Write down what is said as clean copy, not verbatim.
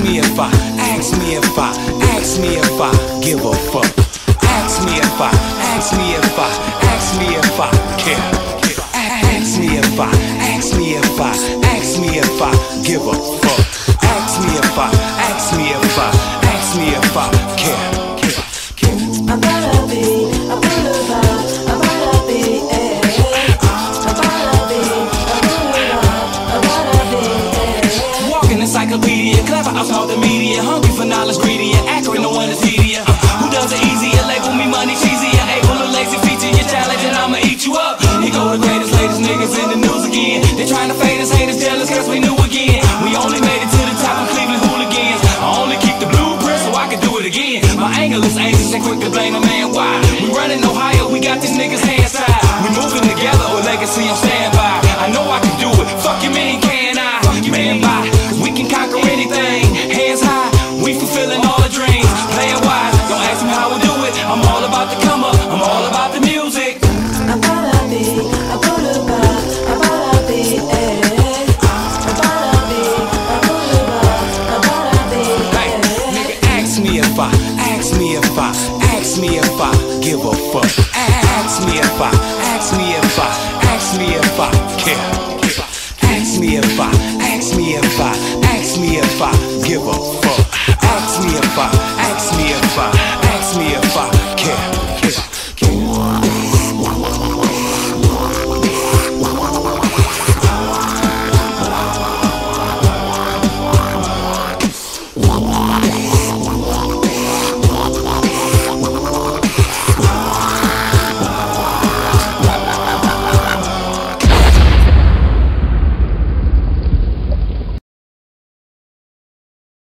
me if I, ask me if I, ask me if I give a fuck. Ask me if I, ask me if I, ask me if I care. Ask me if I, ask me if I, ask me if I give a fuck. Ask me if I, ask me if I, ask me if I care. Encyclopedia, clever, outsmart the media, hungry for knowledge, greedy and accurate, no one is tedious. Who does it easier? Label me money cheesy, you're able to lazy feature your talent and I'ma eat you up. Here go the greatest, latest niggas in the news again. They trying to fade us, haters, jealous, cause we knew